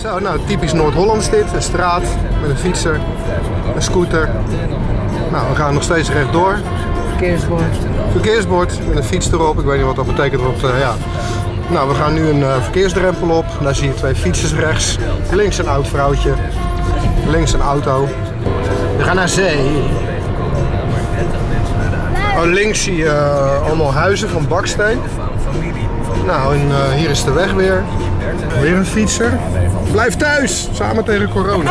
Zo, nou typisch Noord-Hollands dit. Een straat met een fietser, een scooter. Nou, we gaan nog steeds rechtdoor. Verkeersbord. Verkeersbord met een fiets erop. Ik weet niet wat dat betekent. Want, ja. Nou, we gaan nu een verkeersdrempel op. Daar zie je twee fietsers rechts. Links een oud vrouwtje. Links een auto. We gaan naar zee. Oh, links zie je allemaal huizen van baksteen. Nou, en hier is de weg weer. Weer een fietser. Blijf thuis, samen tegen corona.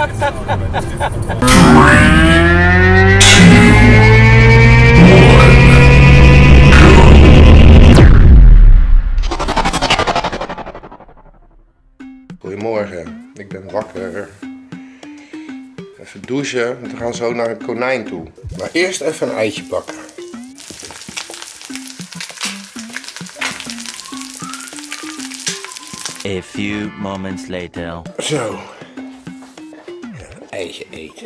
Goedemorgen, ik ben wakker. Even douchen, we gaan zo naar een konijn toe. Maar eerst even een eitje bakken. A few moments later. Zo. Ja, eitje eten.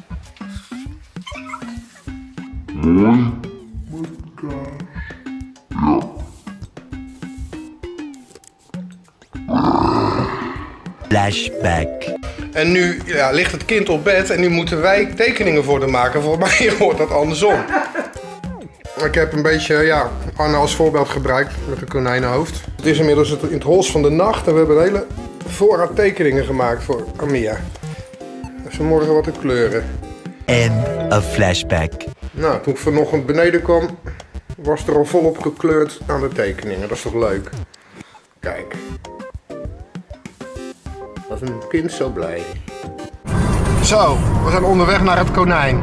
Flashback. En nu ja, ligt het kind op bed en nu moeten wij tekeningen voor hem maken. Volgens mij hoort dat andersom. Ik heb een beetje ja, Anne als voorbeeld gebruikt met een konijnenhoofd. Het is inmiddels in het hols van de nacht en we hebben een hele voorraad tekeningen gemaakt voor Amia. Dus vanmorgen wat de kleuren. En een flashback. Nou, toen ik vanochtend beneden kwam, was er al volop gekleurd aan de tekeningen. Dat is toch leuk? Kijk. Was een kind zo blij. Zo, we zijn onderweg naar het konijn.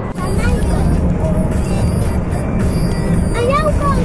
Aan jouw kant,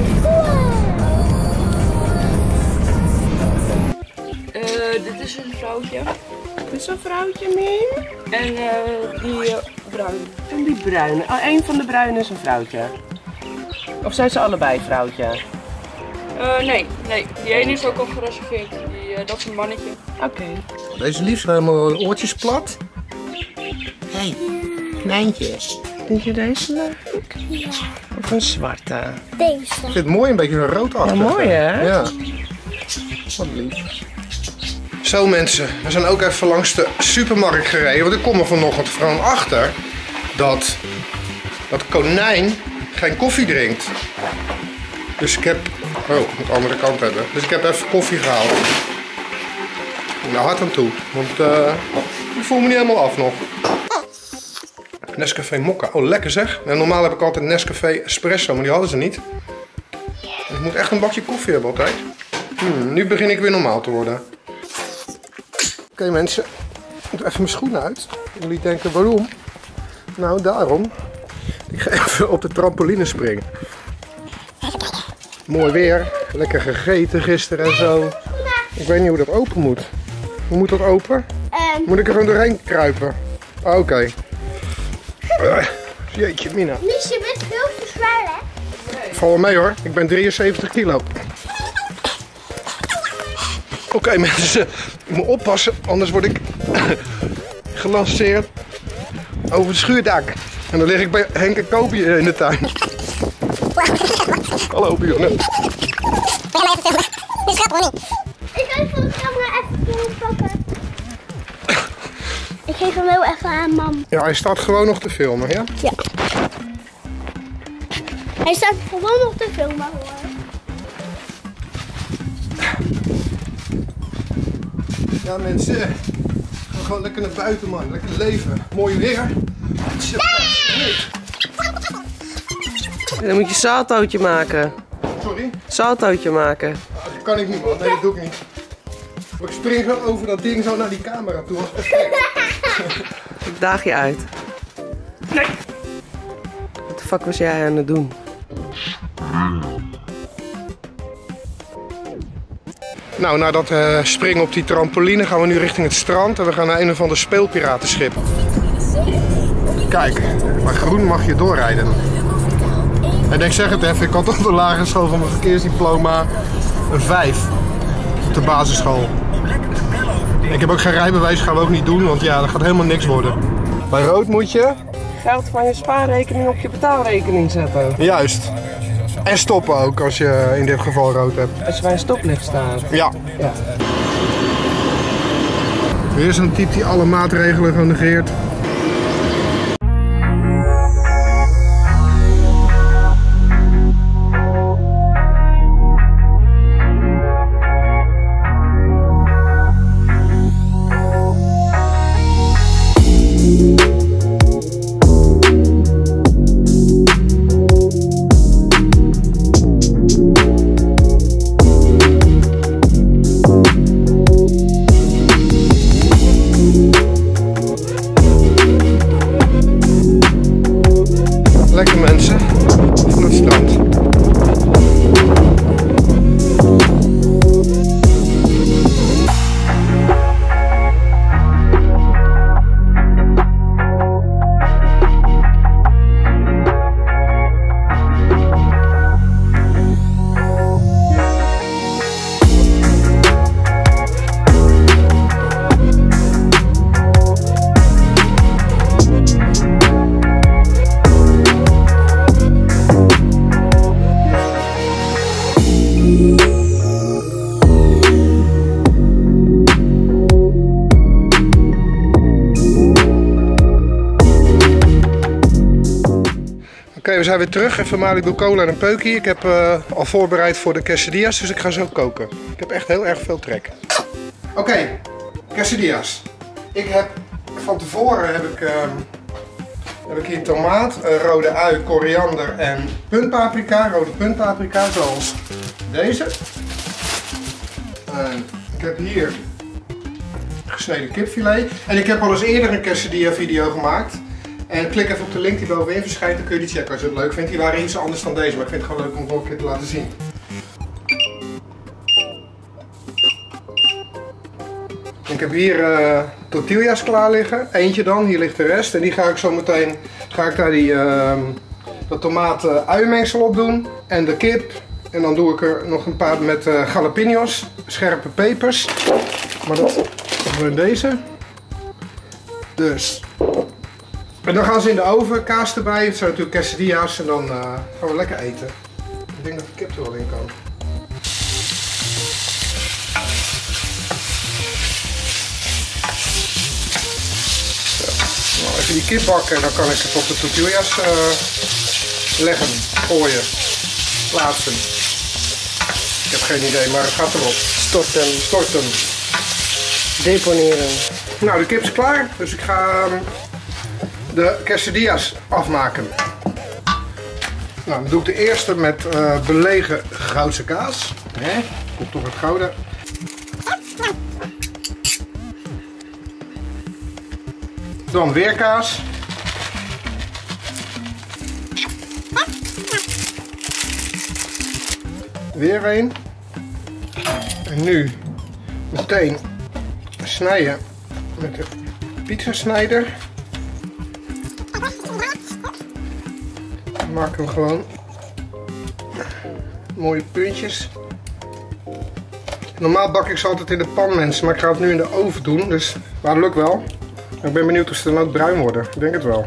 Dit is een vrouwtje. Dit is een vrouwtje, Min. En die bruin. En die bruine. Oh, één van de bruine is een vrouwtje. Of zijn ze allebei vrouwtje? Nee. Die ene is ook al gereserveerd. Dat is een mannetje. Oké. Deze liefst helemaal oortjes plat. Hey, konijntje. Vind je deze leuk? Ja. Of een zwarte? Deze. Ik vind het mooi, een beetje een roodachtig. Ja, mooi hè? Ja. Wat lief. Zo mensen, we zijn ook even langs de supermarkt gereden. Want ik kom er vanochtend gewoon achter dat dat konijn geen koffie drinkt. Dus ik heb... Oh, ik moet de andere kant hebben. Dus ik heb even koffie gehaald. Nou, hard aan toe. Want ik voel me niet helemaal af nog. Nescafé Mokka. Oh, lekker zeg. En normaal heb ik altijd Nescafé Espresso, maar die hadden ze niet. En ik moet echt een bakje koffie hebben altijd. Nu begin ik weer normaal te worden. Oké, mensen. Ik doe even mijn schoenen uit. Jullie denken waarom? Nou, daarom. Ik ga even op de trampoline springen. Mooi weer. Lekker gegeten gisteren en zo. Ik weet niet hoe dat open moet. Hoe moet dat open? Moet ik er gewoon doorheen kruipen? Oké. Jeetje, Mina. Mies, je bent veel te zwaar, hè? Val wel mee hoor. Ik ben 73 kilo. Oké, mensen. Ik moet oppassen, anders word ik gelanceerd over het schuurdak. En dan lig ik bij Henk en Koopje in de tuin. Hallo, buurman. Ik ga even de camera even pakken. Ik geef hem wel even aan mam. Ja, hij staat gewoon nog te filmen, ja? Ja. Hij staat gewoon nog te filmen, hoor. Ja, mensen. We gaan gewoon lekker naar buiten, man. Lekker leven. Mooi weer. Dan moet je saltootje maken. Sorry? Saltootje maken. Dat kan ik niet, man. Nee, dat doe ik niet. Maar ik spring zo over dat ding zo naar die camera toe. Ik daag je uit. Nee. Wat de fuck was jij aan het doen? Nou, na dat springen op die trampoline gaan we nu richting het strand. En we gaan naar een of ander speelpiratenschip. Kijk, maar groen mag je doorrijden. En ik zeg het even, ik had op de lagere school van mijn verkeersdiploma een 5 op de basisschool. Ik heb ook geen rijbewijs, gaan we ook niet doen, want ja, dat gaat helemaal niks worden. Bij rood moet je... Geld van je spaarrekening op je betaalrekening zetten. Juist. En stoppen ook, als je in dit geval rood hebt. Als je bij een stoplicht staat. Ja. Ja. Weer zo'n type die alle maatregelen gewoon negeert. Lekker mensen, van het strand. Oké, we zijn weer terug. Even Malibu Cola en een peukje. Ik heb al voorbereid voor de quesadillas, dus ik ga zo koken. Ik heb echt heel erg veel trek. Oké, quesadillas. Ik heb van tevoren heb ik hier tomaat, rode ui, koriander en puntpaprika, rode puntpaprika, zoals deze. En ik heb hier gesneden kipfilet. En ik heb al eens eerder een quesadilla video gemaakt. En klik even op de link die bovenin verschijnt, dan kun je die checken als je het leuk vindt. Die waren iets anders dan deze, maar ik vind het gewoon leuk om het nog een keer te laten zien. Ik heb hier tortillas klaar liggen. Eentje dan, hier ligt de rest. En die ga ik zo meteen daar dat tomaat uimengsel op doen. En de kip. En dan doe ik er nog een paar met jalapeno's, scherpe pepers. Maar dat gewoon deze. Dus. En dan gaan ze in de oven, kaas erbij. Het zijn natuurlijk quesadillas en dan gaan we lekker eten. Ik denk dat de kip er wel in kan. Nou, even die kip bakken en dan kan ik het op de tortillas leggen, gooien, plaatsen. Ik heb geen idee, maar het gaat erop. Storten. Deponeren. Nou, de kip is klaar, dus ik ga de quesadillas afmaken. Nou, dan doe ik de eerste met belegen goudse kaas. Komt toch het gouden. Dan weer kaas. Weer een. En nu meteen snijden met de pizzasnijder. Maak hem gewoon mooie puntjes. Normaal bak ik ze altijd in de pan, mensen, maar ik ga het nu in de oven doen, dus maar dat lukt wel. Ik ben benieuwd of ze dan ook bruin worden. Ik denk het wel.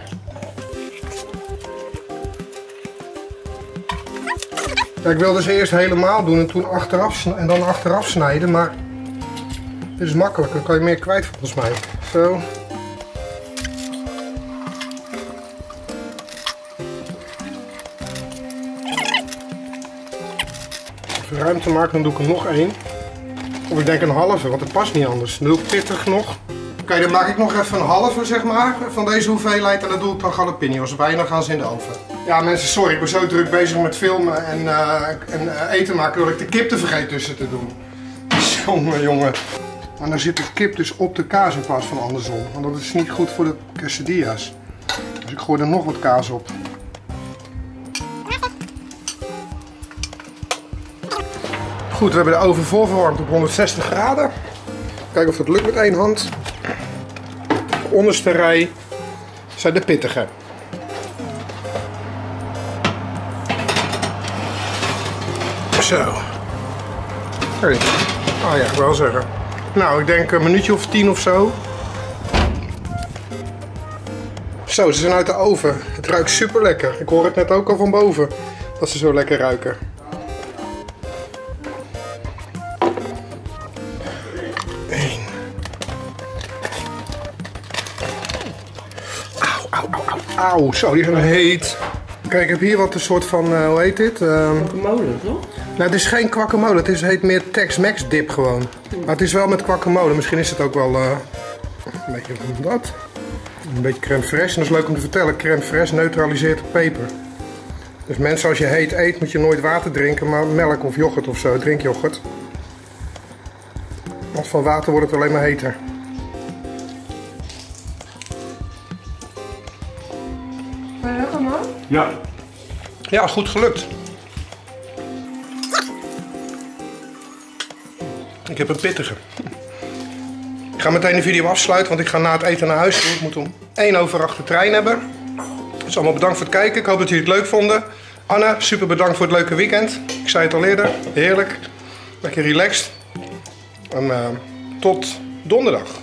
Ja, ik wilde ze eerst helemaal doen en toen achteraf snijden, maar dit is makkelijk. Dan kan je meer kwijt volgens mij. Zo. Even ruimte maken, dan doe ik er nog één. Of ik denk een halve, want het past niet anders. Dan doe ik pittig nog. Oké, dan maak ik nog even een halve, zeg maar, van deze hoeveelheid en dan doe ik dan jalapeno's bij en dan gaan ze in de oven. Ja mensen, sorry, ik ben zo druk bezig met filmen en eten maken dat ik de kip te vergeet tussen te doen. Jongen. En dan zit de kip dus op de kaas in plaats van andersom, want dat is niet goed voor de quesadillas. Dus ik gooi er nog wat kaas op. Goed, we hebben de oven voorverwarmd op 160 graden. Kijken of het lukt met één hand. De onderste rij zijn de pittige. Zo. Hey. Oh ja, ik wil wel zeggen. Nou, ik denk een minuutje of 10 of zo. Zo, ze zijn uit de oven. Het ruikt super lekker. Ik hoor het net ook al van boven. Dat ze zo lekker ruiken. Auw, zo, die zijn heet. Kijk, ik heb hier wat een soort van, hoe heet dit? Molen, toch? Nou, het is geen kwakkemolen, het heet meer Tex-Mex dip gewoon. Maar het is wel met kwakkemolen, misschien is het ook wel een beetje van dat. Een beetje crème fraîche, en dat is leuk om te vertellen, crème fraîche neutraliseert de peper. Dus mensen, als je heet eet, moet je nooit water drinken, maar melk of yoghurt of zo, drink yoghurt. Want van water wordt het alleen maar heter. Lekker man? Ja. Ja, goed gelukt. Ik heb een pittige. Ik ga meteen de video afsluiten, want ik ga na het eten naar huis toe. Ik moet om 1:08 de trein hebben. Dus allemaal bedankt voor het kijken. Ik hoop dat jullie het leuk vonden. Anne, super bedankt voor het leuke weekend. Ik zei het al eerder. Heerlijk. Lekker relaxed. En tot donderdag.